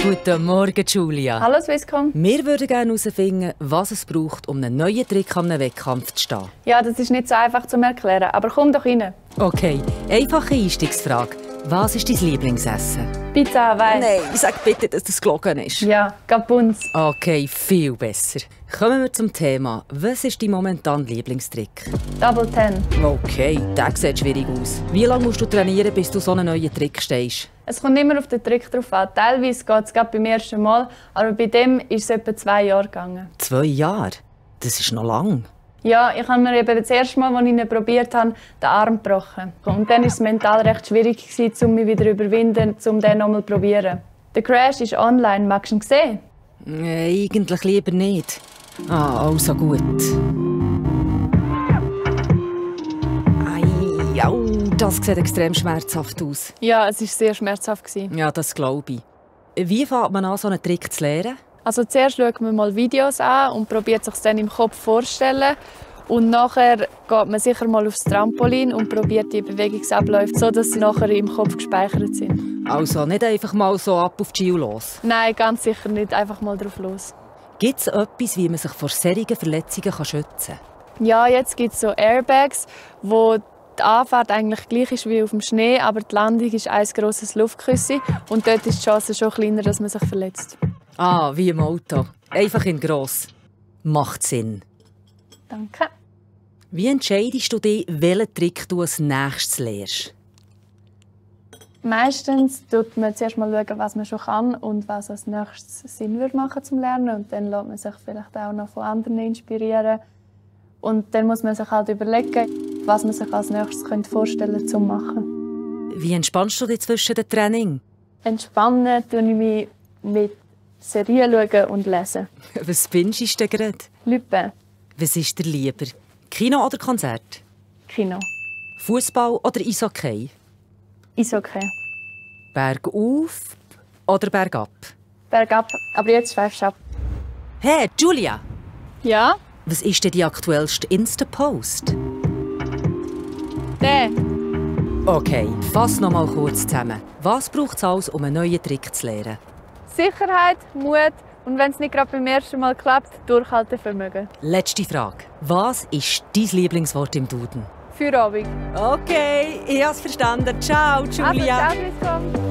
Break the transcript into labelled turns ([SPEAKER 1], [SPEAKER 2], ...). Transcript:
[SPEAKER 1] Guten Morgen, Julia.
[SPEAKER 2] Hallo Swisscom.
[SPEAKER 1] Wir würden gerne herausfinden, was es braucht, um einen neuen Trick an einem Wettkampf zu stehen.
[SPEAKER 2] Ja, das ist nicht so einfach zu erklären, aber komm doch rein.
[SPEAKER 1] Okay, einfache Einstiegsfrage. Was ist dein Lieblingsessen?
[SPEAKER 2] Pizza Hawaii.
[SPEAKER 1] Nein, sag bitte, dass das gelogen ist.
[SPEAKER 2] Ja, Gabuns.
[SPEAKER 1] Okay, viel besser. Kommen wir zum Thema. Was ist dein momentan Lieblingstrick?
[SPEAKER 2] Double Ten.
[SPEAKER 1] Okay, der sieht schwierig aus. Wie lange musst du trainieren, bis du so einen neuen Trick stehst?
[SPEAKER 2] Es kommt immer auf den Trick drauf an. Teilweise geht es gerade beim ersten Mal, aber bei dem ist es etwa 2 Jahre gegangen. 2
[SPEAKER 1] Jahre? Das ist noch lang.
[SPEAKER 2] Ja, ich habe mir eben das erste Mal, als ich ihn probiert habe, den Arm gebrochen. Und dann war es mental recht schwierig, um mich wieder zu überwinden, um den nochmal zu probieren. Der Crash ist online. Magst du ihn sehen?
[SPEAKER 1] Eigentlich lieber nicht. Also gut. Ei, au, das sieht extrem schmerzhaft aus.
[SPEAKER 2] Ja, es war sehr schmerzhaft.
[SPEAKER 1] Ja, das glaube ich. Wie fängt man an, so einen Trick zu lernen?
[SPEAKER 2] Also zuerst schaut man mal Videos an und probiert sich dann im Kopf vorzustellen. Und nachher geht man sicher mal aufs Trampolin und probiert die Bewegungsabläufe, sodass sie nachher im Kopf gespeichert sind.
[SPEAKER 1] Also nicht einfach mal so ab auf die Ski los?
[SPEAKER 2] Nein, ganz sicher nicht. Einfach mal drauf los.
[SPEAKER 1] Gibt es etwas, wie man sich vor solchen Verletzungen schützen kann?
[SPEAKER 2] Ja, jetzt gibt es so Airbags, wo die Anfahrt eigentlich gleich ist wie auf dem Schnee, aber die Landung ist ein grosses Luftküsschen und dort ist die Chance schon kleiner, dass man sich verletzt.
[SPEAKER 1] Wie im Auto. Einfach in gross. Macht Sinn.
[SPEAKER 2] Danke.
[SPEAKER 1] Wie entscheidest du dich, welchen Trick du als nächstes lernst?
[SPEAKER 2] Meistens schaut man zuerst mal schauen, was man schon kann und was als nächstes Sinn würde machen zum Lernen. Und dann lässt man sich vielleicht auch noch von anderen inspirieren. Und dann muss man sich halt überlegen, was man sich als nächstes vorstellen könnte, zu machen.
[SPEAKER 1] Wie entspannst du dich zwischen den Training?
[SPEAKER 2] Entspannen tue ich mich mit Serien schauen und lesen.
[SPEAKER 1] Was bingest du gerade?
[SPEAKER 2] Lüppe.
[SPEAKER 1] Was ist dir lieber? Kino oder Konzert?
[SPEAKER 2] Kino.
[SPEAKER 1] Fußball oder Eishockey?
[SPEAKER 2] Eishockey.
[SPEAKER 1] Bergauf oder bergab?
[SPEAKER 2] Bergab, aber jetzt schweifst du ab.
[SPEAKER 1] Hey, Julia!
[SPEAKER 2] Ja?
[SPEAKER 1] Was ist denn die aktuellste Insta-Post?
[SPEAKER 2] Der.
[SPEAKER 1] Okay, fass noch mal kurz zusammen. Was braucht es alles, um einen neuen Trick zu lernen?
[SPEAKER 2] Sicherheit, Mut und wenn es nicht gerade beim ersten Mal klappt, Durchhaltevermögen.
[SPEAKER 1] Letzte Frage. Was ist dein Lieblingswort im Duden?
[SPEAKER 2] Feierabend.
[SPEAKER 1] Okay, ich habe es verstanden. Ciao, Julia.
[SPEAKER 2] Also, ciao,